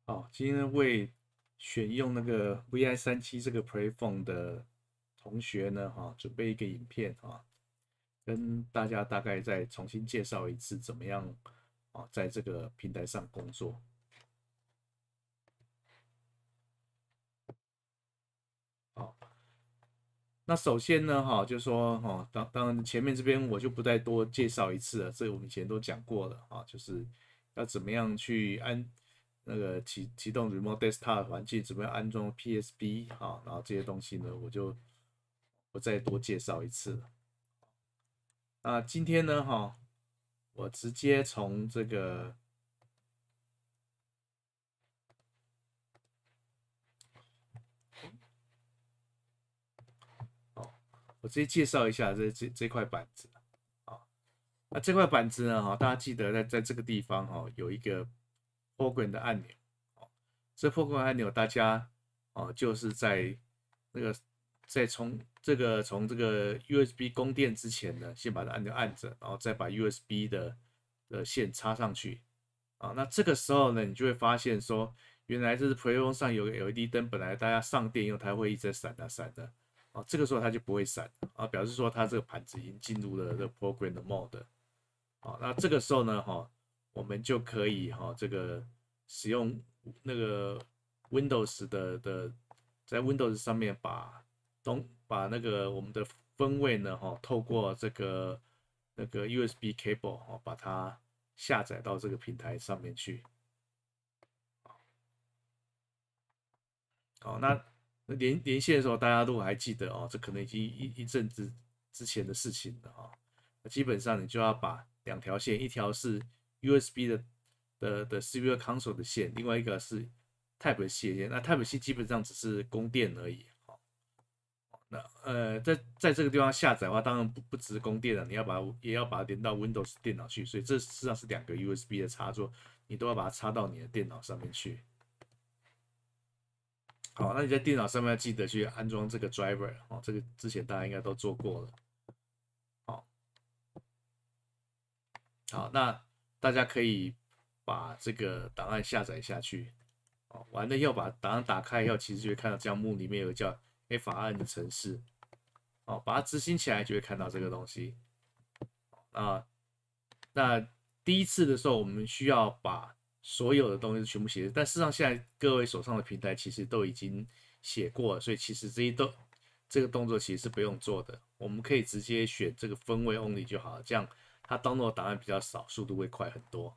好，今天为选用那个 VI37这个 Playphone 的同学呢，准备一个影片跟大家大概再重新介绍一次怎么样在这个平台上工作。好，那首先呢，就是说当然前面这边我就不再多介绍一次了，这个我们以前都讲过了就是要怎么样去那个启动 Remote Desktop 环境，怎么样安装 PSB 然后这些东西呢，我就不再多介绍一次了。那今天呢，我直接从这个我直接介绍一下这块板子啊。那这块板子呢，大家记得在这个地方有一个 Program 的按钮。这 Program 按钮大家就是在那个从这个 USB 供电之前呢，先把这按钮按着，然后再把 USB 的线插上去那这个时候呢，你就会发现说，原来这是 Playphone 上有个 LED 灯，本来大家上电用它会一直闪闪的这个时候它就不会闪表示说它这个盘子已经进入了这个 Program 的 mode 那这个时候呢我们就可以这个使用那个 Windows 在 Windows 上面把那个我们的分位呢透过那个 USB cable 把它下载到这个平台上面去。那连线的时候，大家如果还记得这可能已经一阵子之前的事情了那基本上你就要把两条线，一条是 USB 的 CPU console 的线，另外一个是 Type C 的线。那 Type C 基本上只是供电而已那在这个地方下载的话，当然不只是供电了，也要把它连到 Windows 电脑去，所以这实际上是两个 USB 的插座，你都要把它插到你的电脑上面去。好，那你在电脑上面要记得去安装这个 driver 这个之前大家应该都做过了。好，那大家可以把这个档案下载下去。完了要把档案打开以后，其实就会看到项目里面有个叫 FRN 的程式。把它执行起来就会看到这个东西。那第一次的时候，我们需要把所有的东西全部写，但事实上现在各位手上的平台其实都已经写过了，所以其实这个动作其实是不用做的，我们可以直接选这个分位 only 就好了，这样它 download 档案比较少，速度会快很多。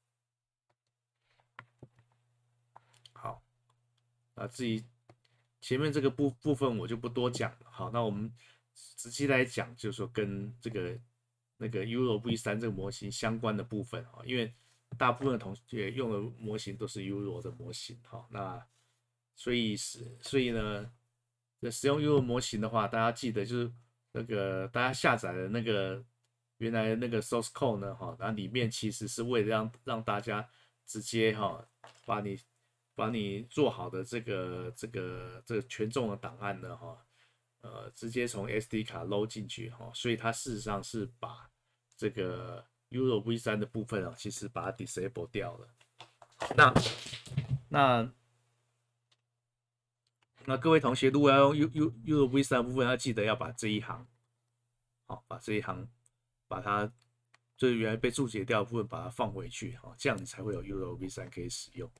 好，至于前面这个部分我就不多讲了。好，那我们直接来讲，就是说跟那个 Euro V3这个模型相关的部分因为大部分的同学用的模型都是 Euro 的模型那所以呢，使用 Euro 模型的话，大家记得就是那个大家下载的那个原来的那个 source code 呢然后里面其实是为了让大家直接把你把你做好的这个权重的档案呢直接从 SD 卡 load 进去所以它事实上是把这个 Euro V3的部分其实把它 disable 掉了。那那那各位同学，如果要用 Euro V3的部分，要记得要把这一行，把这一行把它就是原来被注解掉的部分把它放回去这样你才会有 Euro V3可以使用。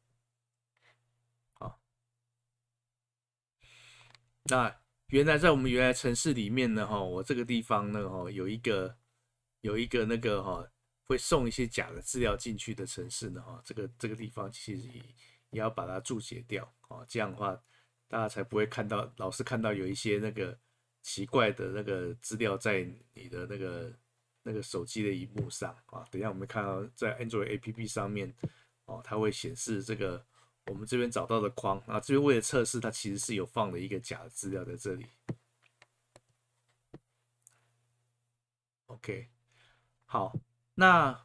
那原来在我们原来城市里面呢我这个地方呢有一个那个会送一些假的资料进去的城市呢这个地方其实也要把它注解掉这样的话大家才不会老是看到有一些那个奇怪的那个资料在你的那个手机的荧幕上等一下我们看到在 Android APP 上面它会显示这个我们这边找到的框这边为了测试，它其实是有放了一个假的资料在这里。OK， 好，那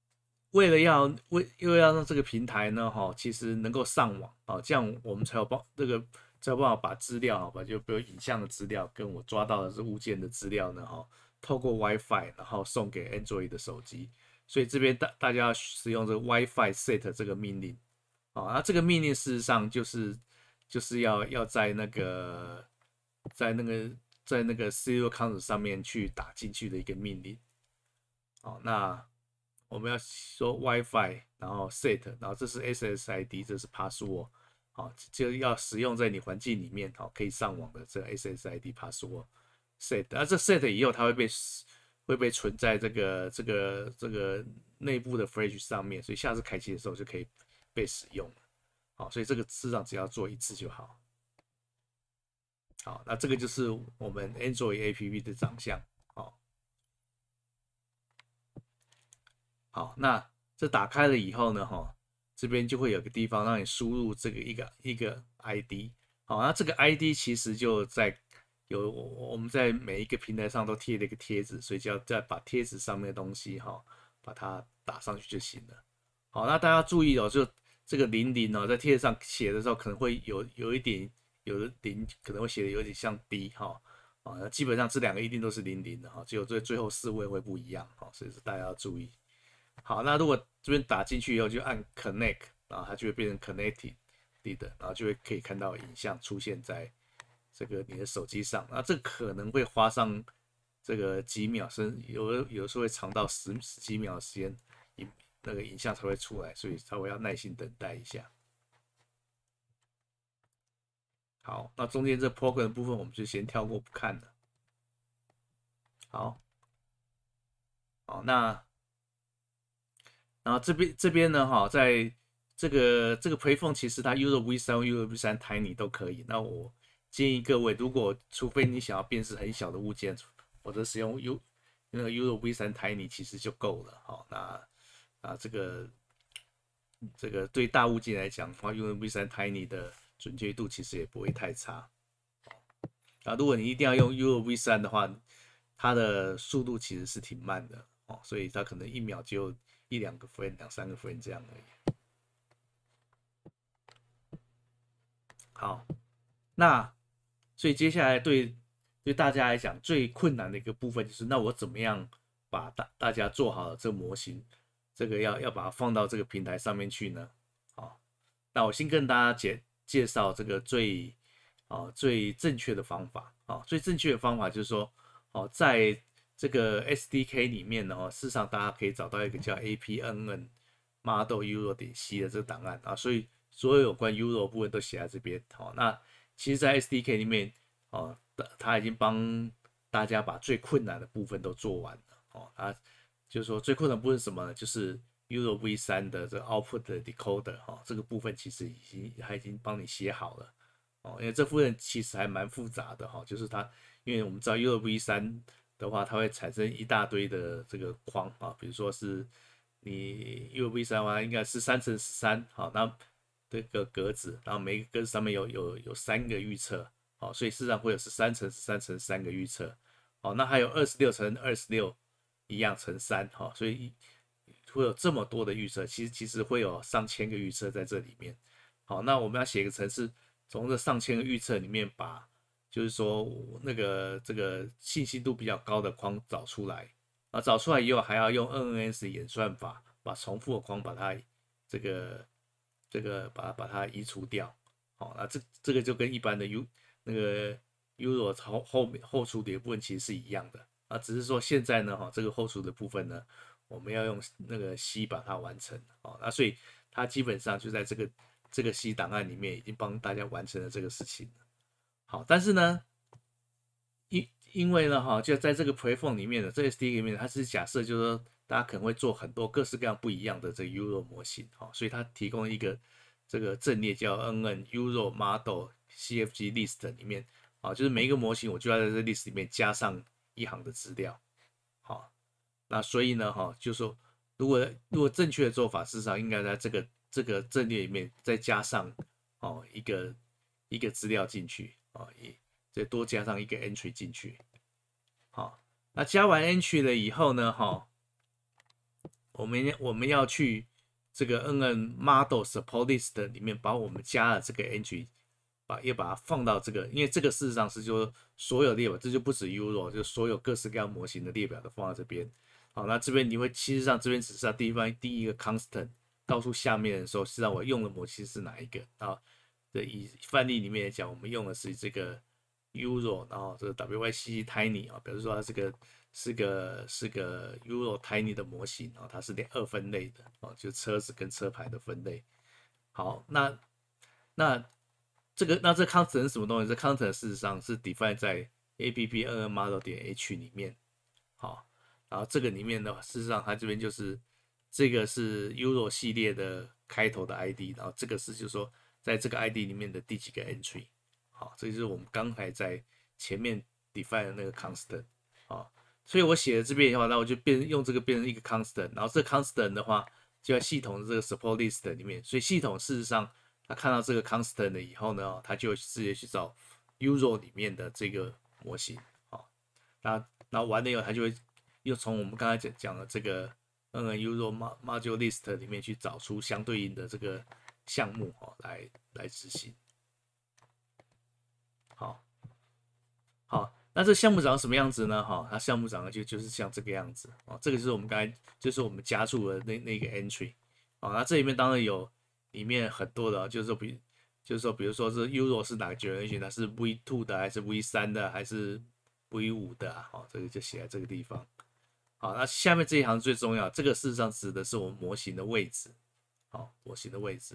为了要让这个平台呢，其实能够上网这样我们才有办法把资料就比如影像的资料跟我抓到的这物件的资料呢透过 WiFi 然后送给 Android 的手机，所以这边大家要使用这个 WiFi set 这个命令哦，那这个命令事实上就是要在那个在那个在那个 serial counter 上面去打进去的一个命令。好，那我们要说 WiFi，然后 set，然后这是 SSID， 这是 password， 好，就要使用在你环境里面，好，可以上网的这个 SSID password set， 那这 set 以后它会被存在这个内部的 flash 上面，所以下次开启的时候就可以被使用了。好，所以这个事上只要做一次就好。好，那这个就是我们 Android APP 的长相。好，那这打开了以后呢，这边就会有个地方让你输入这个一个 ID。好，那这个 ID 其实就我们在每一个平台上都贴了一个贴纸，所以就要再把贴纸上面的东西把它打上去就行了。好，那大家注意哦，就这个00哦，在贴纸上写的时候可能会有一点有的零可能会写的有点像 D 基本上这两个一定都是00的只有最后4位会不一样所以大家要注意。好，那如果这边打进去以后就按 Connect， 然后它就会变成 Connected 的，然后就会可以看到影像出现在这个你的手机上。那这可能会花上这个几秒，甚至有时候会长到十几秒的时间，那个影像才会出来，所以稍微要耐心等待一下。好，那中间这 program 的部分我们就先跳过不看了。好，然后这边呢，在这个 payphone 其实它 Euro V3、Euro V3 Tiny 都可以。那我建议各位，除非你想要辨识很小的物件，或者使用那个 Euro V3 Tiny 其实就够了。那这个对大物件来讲的话，Euro V3 Tiny 的准确度其实也不会太差。如果你一定要用 Euro V3 的话，它的速度其实是挺慢的所以它可能1秒就1-2个 frame、2-3个 frame 这样而已。好，那所以接下来对大家来讲最困难的一个部分就是，那我怎么样把大家做好了这个模型，这个要把它放到这个平台上面去呢？那我先跟大家介绍这个最正确的方法最正确的方法就是说在这个 SDK 里面呢事实上大家可以找到一个叫 APNN model euro.c 的这个档案所以所有有关 Euro 部分都写在这边那其实，在 SDK 里面他已经帮大家把最困难的部分都做完了他就是说最困难的部分是什么呢？就是 Euro V3 的这个 output 的 decoder 这个部分其实他已经帮你写好了因为这部分其实还蛮复杂的就是因为我们知道 Euro V3 的话，它会产生一大堆的这个框比如说是你 Euro V3 的话，应该是3×13那这个格子，然后每一个格子上面有3个预测所以事实上会有13×13×3个预测那还有26×26一样乘3所以会有这么多的预测，其实会有上千个预测在这里面。好，那我们要写一个程式，从这上千个预测里面就是说这个信息度比较高的框找出来找出来以后还要用 NNS 演算法把重复的框把它把它移除掉。好，那这个就跟一般的那个 Euro 后处理的部分其实是一样的只是说现在呢这个后处的部分呢，我们要用那个 C 把它完成那所以它基本上就在这个 C 档案里面已经帮大家完成了这个事情了。好，但是呢，因为呢就在这个 payphone 里面的这个 SDK 里面，它是假设就是说大家可能会做很多各式各样不一样的这个 Euro 模型所以它提供一个这个阵列叫 NN Euro Model CFG List 里面就是每一个模型我就要在这 list 里面加上一行的资料那所以呢就是说如果正确的做法，事实上应该在这个阵列里面再加上一个资料进去再多加上一个 entry 进去那加完 entry 了以后呢我们要去这个 NN Model Support List 里面把我们加了这个 entry也把它放到这个，因为这个事实上是就所有列表，这就不止 Euro， 就所有各式各样模型的列表都放在这边。好，那这边你会其实上这边只是第一个 constant， 告诉下面的时候，实际上我用的模型是哪一个啊？以范例里面来讲，我们用的是这个 Euro， 然后这个 WYCC Tiny 啊，表示说它是个 Euro Tiny 的模型啊，它是2分类的啊，就车子跟车牌的分类。好，那这 constant 是什么东西？这 constant 事实上是 define 在 app_model 点 h 里面。好，然后这个里面的话，事实上它这边就是这个是 Euro 系列的开头的 ID， 然后这个是就是说在这个 ID 里面的第几个 entry。好，这就是我们刚才在前面 define 的那个 constant。好，所以我写了这边的话，那我就用这个变成一个 constant， 然后这个 constant 的话就在系统的这个 support list 里面，所以系统事实上它看到这个 constant 以后呢，它就直接去找 Euro 里面的这个模型。好，然后完了以后，它就会又从我们刚才讲的这个Euro Module List 里面去找出相对应的这个项目来执行。好，那这项目长什么样子呢？它项目长得就是像这个样子哦。这个就是我们刚才就是我们加注的那个 entry。那这里面当然有里面很多的，就是说比如说这 Euro 是哪个 generation， 它是 V2 的还是 V3 的还是 V5 的啊？这个就写在这个地方。好，那下面这一行最重要，这个事实上指的是我们模型的位置。好，模型的位置。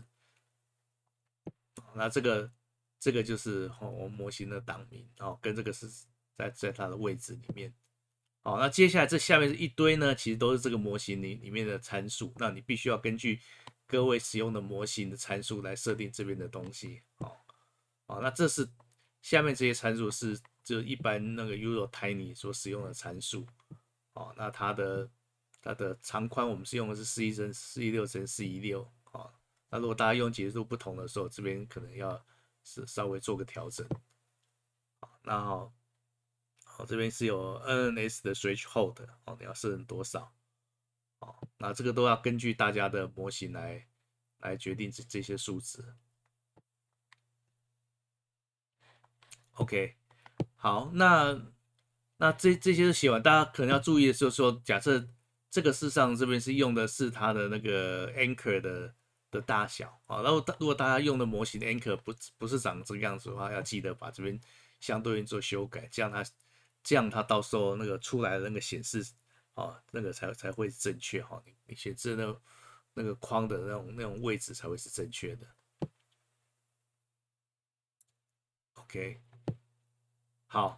那这个就是我们模型的档名，跟这个是在它的位置里面。好，那接下来这下面是一堆呢，其实都是这个模型里面的参数。那你必须要根据各位使用的模型的参数来设定这边的东西。好，那这是下面这些参数是就一般那个 Euro Tiny 所使用的参数。那它的长宽我们是用的是416×416。那如果大家用解析度不同的时候，这边可能要是稍微做个调整。那这边是有 NNS 的 threshold， 你要设成多少？那这个都要根据大家的模型来决定这些数值。OK， 好，那这些写完，大家可能要注意的就是说，假设这个事实上这边是用的是它的那个 anchor 的大小啊，然后如果大家用的模型 anchor 不是长这个样子的话，要记得把这边相对应做修改，这样它到时候那个出来的那个显示那个才会正确你显示的那个框的那种位置才会是正确的。OK， 好，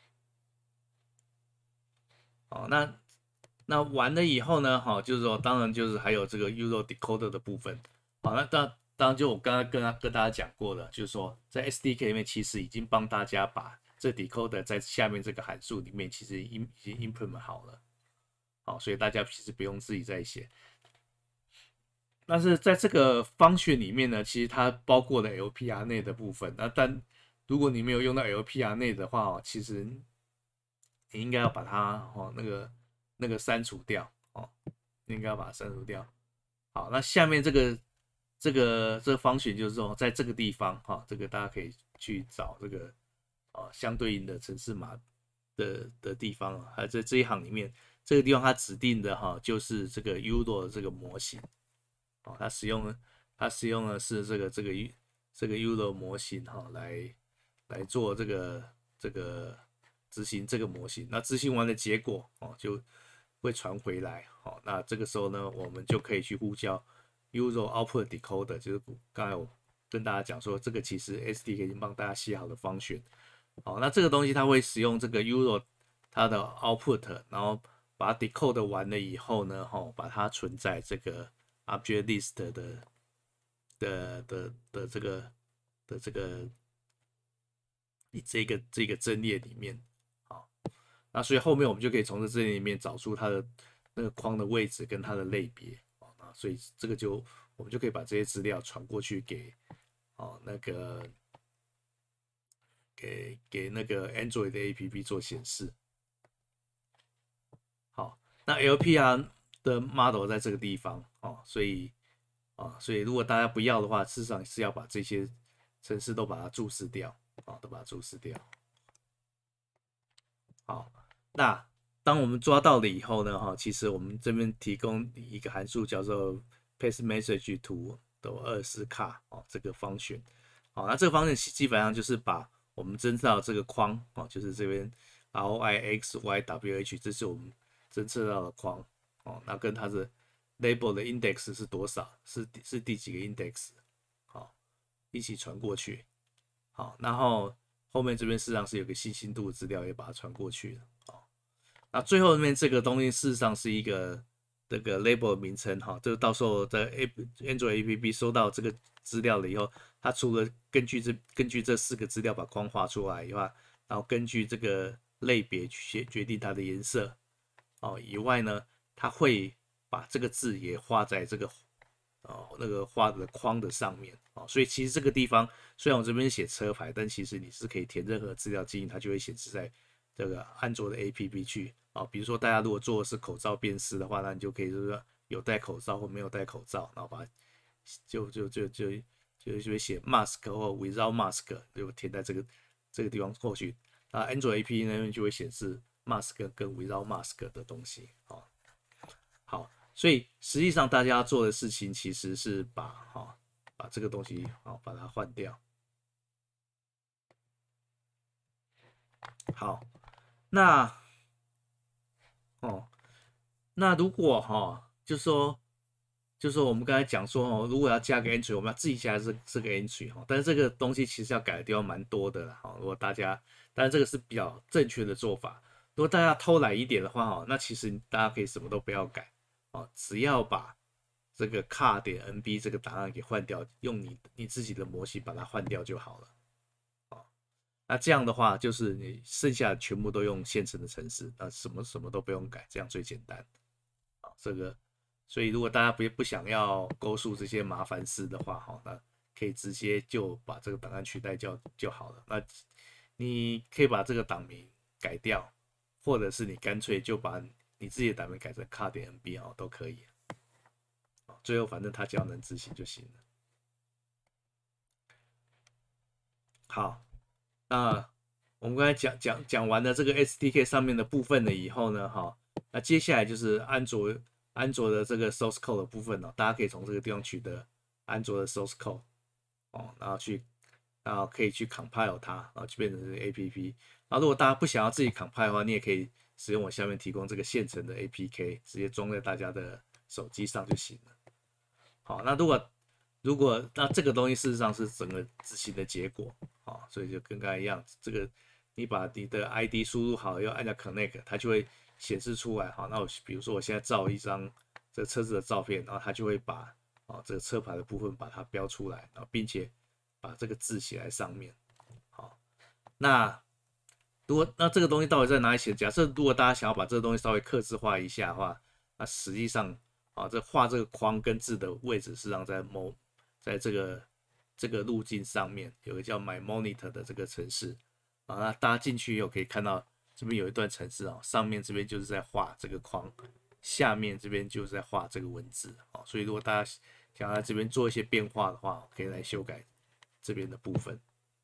那完了以后呢，就是说，当然就是还有这个 Euro Decoder 的部分。那当然就我刚刚跟大家讲过了，就是说在 SDK 里面其实已经帮大家把这 Decoder 在下面这个函数里面其实已经 implement 好了。所以大家其实不用自己再写。但是在这个function里面呢，其实它包括了 LPR 内的部分。但如果你没有用到 LPR 内的话，其实你应该要把它那个删除掉你应该要把它删除掉。好，那下面这个方选就是说，在这个地方这个大家可以去找这个相对应的程式码的地方还有在这一行里面，这个地方它指定的就是这个 Euro 的这个模型它使用的是这个 Euro 模型来做这个执行这个模型。那执行完的结果就会传回来。那这个时候呢，我们就可以去呼叫 Euro Output Decoder， 就是刚才我跟大家讲说，这个其实 SDK 已经帮大家写好的方选。那这个东西它会使用这个 Euro 它的 Output， 然后把它 decode 完了以后呢，把它存在这个 Object List 的这个阵列里面。那所以后面我们就可以从这阵列里面找出它的那个框的位置跟它的类别。所以这个我们就可以把这些资料传过去给那个 Android 的 APP 做显示。好，那 LPR 的 model 在这个地方所以如果大家不要的话，事实上是要把这些程式都把它注释掉都把它注释掉。好，那当我们抓到了以后呢，其实我们这边提供一个函数叫做 paste message to 的24K 哦，这个方选。好，那这个方选基本上就是把我们侦测到这个框哦，就是这边 ROIXYWH，这是我们侦测到的框哦，那跟它的 label 的 index 是多少？是第几个 index？ 好，一起传过去。好，然后后面这边事实上是有个细心度的资料也把它传过去了。好，那最后面这个东西事实上是一个这个 label 名称哈，这个到时候在 Android APP 收到这个资料了以后，它除了根据这4个资料把框画出来以外，然后根据这个类别去决定它的颜色哦以外呢，它会把这个字也画在这个那个画的框的上面哦，所以其实这个地方虽然我这边写车牌，但其实你是可以填任何资料进去，它就会显示在这个安卓的 APP 去啊。比如说大家如果做的是口罩辨识的话，那你就可以就是说有戴口罩或没有戴口罩，然后把它就会写 mask 或 without mask 就填在这个地方过去，啊，安卓 APP 那边就会显示 mask 跟 without mask 的东西啊。好。所以实际上大家做的事情其实是把这个东西把它换掉。好，那那如果就说我们刚才讲说如果要加个 entry， 我们要自己加这个 entry 但是这个东西其实要改的地方蛮多的啦如果大家，当然这个是比较正确的做法。如果大家偷懒一点的话那其实大家可以什么都不要改只要把这个 car.nb 这个档案给换掉，用你自己的模型把它换掉就好了。那这样的话，就是你剩下的全部都用现成的程式，那什么都不用改，这样最简单。这个，所以如果大家不想要勾述这些麻烦事的话，那可以直接就把这个档案取代就好了。那你可以把这个档名改掉，或者是你干脆就把你自己的档名改成 car.nb 都可以。最后反正它只要能执行就行了。好，那我们刚才讲完了这个 SDK 上面的部分了以后呢，那接下来就是安卓的这个 source code 的部分大家可以从这个地方取得安卓的 source code 然后可以去 compile 它，然后就变成这个 APP。然后如果大家不想要自己 compile 的话，你也可以使用我下面提供这个现成的 APK， 直接装在大家的手机上就行了。好，那那这个东西事实上是整个执行的结果所以就跟刚才一样，这个你把你的 ID 输入好，要按下 Connect， 它就会显示出来那我比如说我现在照一张这个车子的照片，然后它就会把这个车牌的部分把它标出来，然后并且把这个字写在上面。好，那这个东西到底在哪里写？假设如果大家想要把这个东西稍微客制化一下的话，那实际上这画这个框跟字的位置，实际上在这个路径上面有个叫 My Monitor 的这个程式那大家进去以后可以看到这边有一段程式上面这边就是在画这个框，下面这边就是在画这个文字所以如果大家想要在这边做一些变化的话，可以来修改这边的部分。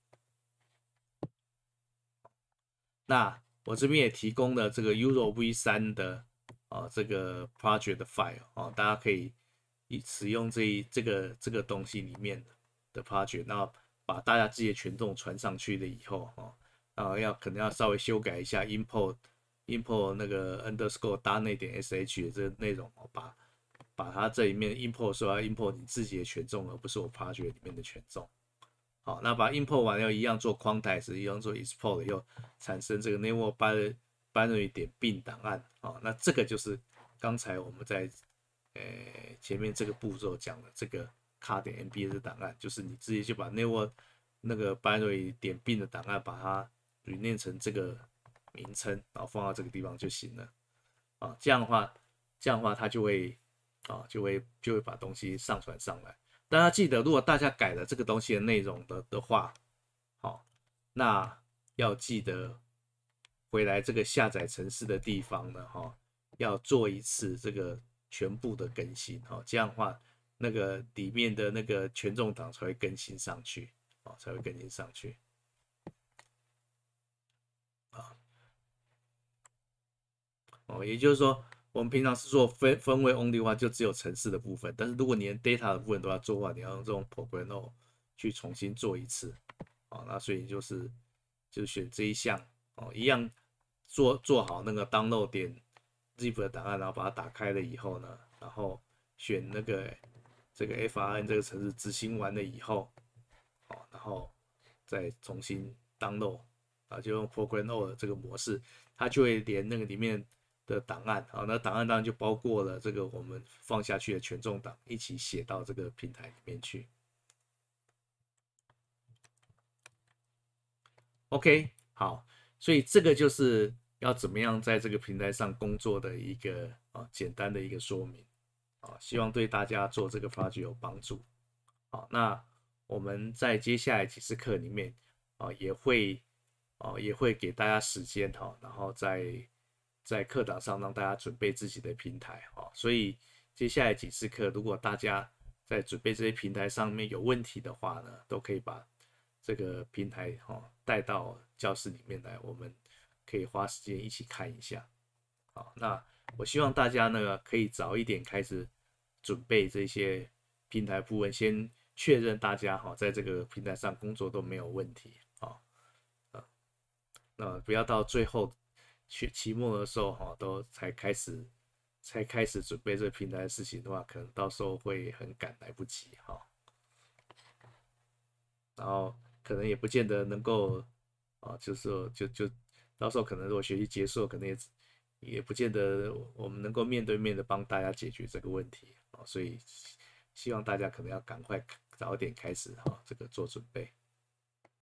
那我这边也提供了这个 Euro V3 的这个 project file 大家可以使用这个东西里面的 project， 然后把大家自己的权重传上去了以后然后可能要稍微修改一下 import 那个 underscore 搭那点 sh 的这个内容把它这里面 import 说要 import 你自己的权重，而不是我 project 里面的权重。好，那把 import 完了，一样做 context， 一样做 export， 又产生这个 network binary 点 bin 档案那这个就是刚才我们在前面这个步骤讲的这个 car 点 nb 的档案，就是你直接就把 network 那个 binary 点 bin 的档案把它 rename 成这个名称，然后放到这个地方就行了这样的话它就会把东西上传上来。大家记得，如果大家改了这个东西的内容的话，那要记得回来这个下载程式的地方呢，要做一次这个全部的更新，这样的话，那个里面的那个权重档才会更新上去，也就是说， 我们平常是做分位 only 的话，就只有程式的部分。但是如果你连 data 的部分都要做的话，你要用这种 Prograno 去重新做一次。那所以就选这一项一样做好那个 download 点 zip 的档案，然后把它打开了以后呢，然后选那个这个 FRN 这个程式执行完了以后，然后再重新 download 就用 Prograno 的这个模式，它就会连那个里面的档案那档案当然就包括了这个我们放下去的权重档，一起写到这个平台里面去。OK， 好，所以这个就是要怎么样在这个平台上工作的一个简单的一个说明希望对大家做这个 project 有帮助。那我们在接下来几次课里面也会给大家时间然后在课堂上让大家准备自己的平台所以接下来几次课，如果大家在准备这些平台上面有问题的话呢，都可以把这个平台带到教室里面来，我们可以花时间一起看一下。那我希望大家呢可以早一点开始准备这些平台部分，先确认大家在这个平台上工作都没有问题那不要到最后期末的时候都才开始准备这个平台的事情的话，可能到时候会很赶来不及然后可能也不见得能够就是说就到时候可能如果学习结束，可能也不见得我们能够面对面的帮大家解决这个问题所以希望大家可能要赶快早点开始这个做准备。